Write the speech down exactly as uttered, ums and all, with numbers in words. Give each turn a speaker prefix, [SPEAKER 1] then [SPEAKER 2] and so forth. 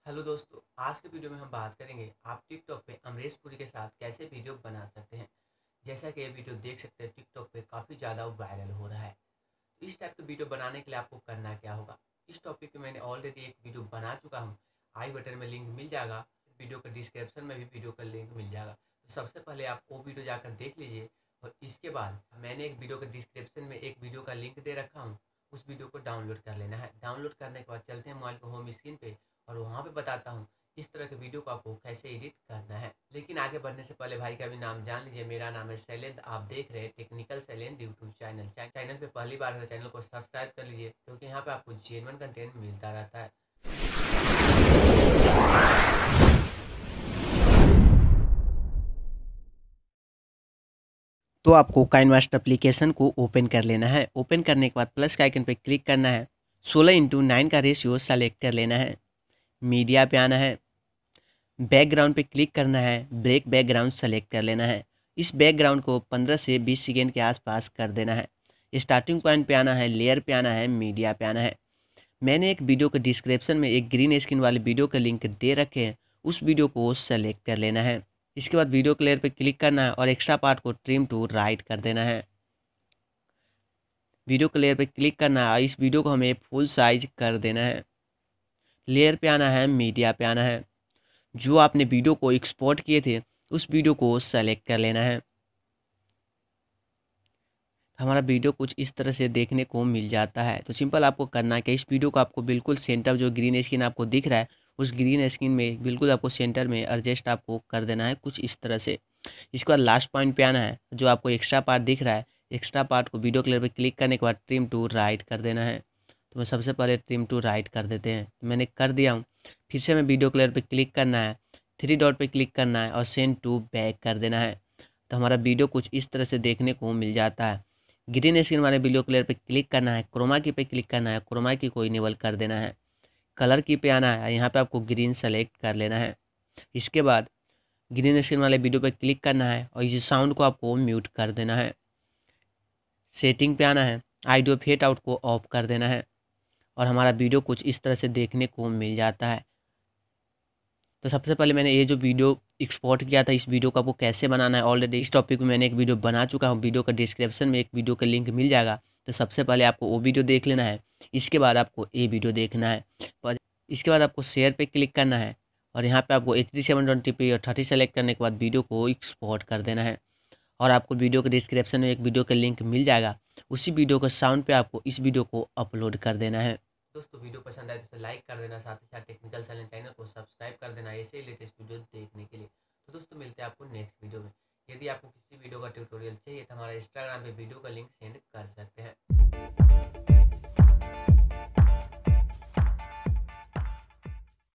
[SPEAKER 1] Hello दोस्तों, आज के वीडियो में हम बात करेंगे आप टिकटॉक पे अमरीश पुरी के साथ कैसे वीडियो बना सकते हैं। जैसा कि ये वीडियो देख सकते हैं, टिकटॉक पे काफ़ी ज़्यादा वायरल हो रहा है। तो इस टाइप के वीडियो बनाने के लिए आपको करना क्या होगा, इस टॉपिक पे मैंने ऑलरेडी एक वीडियो बना चुका हूँ। आई बटन में लिंक मिल जाएगा, वीडियो के डिस्क्रिप्शन में भी वीडियो का लिंक मिल जाएगा। तो सबसे पहले आप वो वीडियो जाकर देख लीजिए और इसके बाद मैंने एक वीडियो के डिस्क्रिप्शन में एक वीडियो का लिंक दे रखा हूँ, उस वीडियो को डाउनलोड कर लेना है। डाउनलोड करने के बाद चलते हैं मोबाइल को होम स्क्रीन पे और वहाँ पे बताता हूँ इस तरह के वीडियो को आपको कैसे एडिट करना है। लेकिन आगे बढ़ने से पहले भाई का भी नाम जान लीजिए। मेरा नाम है शैलेंद्र, आप देख रहे हैं technical Shailendra YouTube channel. Channel पे पहली बार है तो चैनल को सब्सक्राइब कर लीजिए, क्योंकि यहाँ पे आपको जेन्युइन कंटेंट मिलता रहता है।
[SPEAKER 2] तो आपको काइनमास्टर एप्लीकेशन को ओपन कर लेना है। ओपन करने के बाद प्लस के आइकन पर क्लिक करना है। सोलह इंटू नाइन का रेशियो सेलेक्ट कर लेना है। मीडिया पे आना है। बैकग्राउंड पे क्लिक करना है। ब्रेक बैकग्राउंड सेलेक्ट कर लेना है। इस बैकग्राउंड को पंद्रह से बीस सेकेंड के आसपास कर देना है। स्टार्टिंग पॉइंट पे आना है, लेयर पे आना है, मीडिया पे आना है। मैंने एक वीडियो के डिस्क्रिप्शन में एक ग्रीन स्क्रीन वाले वीडियो का लिंक दे रखे हैं, उस वीडियो को सेलेक्ट कर लेना है। इसके बाद वीडियो के लेयर पे क्लिक करना है और एक्स्ट्रा पार्ट को ट्रिम टू राइट कर देना है। वीडियो के लेयर पे क्लिक करना है। इस वीडियो को हमें फुल साइज कर देना है। लेयर पे आना है, मीडिया पे आना है। जो आपने वीडियो को एक्सपोर्ट किए थे उस वीडियो को सेलेक्ट कर लेना है। हमारा वीडियो कुछ इस तरह से देखने को मिल जाता है। तो सिंपल आपको करना है कि इस वीडियो को आपको बिल्कुल सेंटर, जो ग्रीन स्क्रीन आपको दिख रहा है उस ग्रीन स्क्रीन में बिल्कुल आपको सेंटर में एडजस्ट आपको कर देना है कुछ इस तरह से। इसके बाद लास्ट पॉइंट पे आना है, जो आपको एक्स्ट्रा पार्ट दिख रहा है, एक्स्ट्रा पार्ट को वीडियो क्लियर पे क्लिक करने के बाद ट्रिम टू राइट कर देना है। तो मैं सबसे पहले ट्रिम टू राइट कर देते हैं, तो मैंने कर दिया हूँ। फिर से मैं वीडियो क्लियर पे क्लिक करना है, थ्री डॉट पे क्लिक करना है और सेंड टू बैक कर देना है। तो हमारा वीडियो कुछ इस तरह से देखने को मिल जाता है। ग्रीन स्क्रीन वाले वीडियो क्लियर पे क्लिक करना है, क्रोमा की पे क्लिक करना है, क्रोमा की को इनेबल कर देना है। कलर की पे आना है, यहाँ पे आपको ग्रीन सेलेक्ट कर लेना है। इसके बाद ग्रीन स्क्रीन वाले वीडियो पे क्लिक करना है और इस साउंड को आपको म्यूट कर देना है। सेटिंग पे आना है, ऑडियो फेड आउट को ऑफ कर देना है और हमारा वीडियो कुछ इस तरह से देखने को मिल जाता है। तो सबसे पहले मैंने ये जो वीडियो एक्सपोर्ट किया था, इस वीडियो को आपको कैसे बनाना है ऑलरेडी इस टॉपिक में मैंने एक वीडियो बना चुका हूँ। वीडियो का डिस्क्रिप्शन में एक वीडियो का लिंक मिल जाएगा। तो सबसे पहले आपको वो वीडियो देख लेना है, इसके बाद आपको ये वीडियो देखना है। और इसके बाद आपको शेयर पे क्लिक करना है और यहाँ पे आपको H D seven twenty P और थर्टी सेलेक्ट करने के बाद वीडियो को एक्सपोर्ट कर देना है। और आपको वीडियो के डिस्क्रिप्शन में एक वीडियो का लिंक मिल जाएगा, उसी वीडियो का साउंड पे आपको इस वीडियो को अपलोड कर देना है।
[SPEAKER 1] दोस्तों, वीडियो पसंद आए तो इसे लाइक कर देना, साथ ही साथ टेक्निकल शैलेंद्र चैनल को सब्सक्राइब कर देना ऐसे ही लेटेस्ट वीडियो देखने के लिए। तो दोस्तों, मिलते हैं आपको नेक्स्ट वीडियो में। यदि आपको किसी वीडियो का ट्यूटोरियल चाहिए तो हमारा इंस्टाग्राम पे वीडियो का लिंक सेंड कर सकते हैं।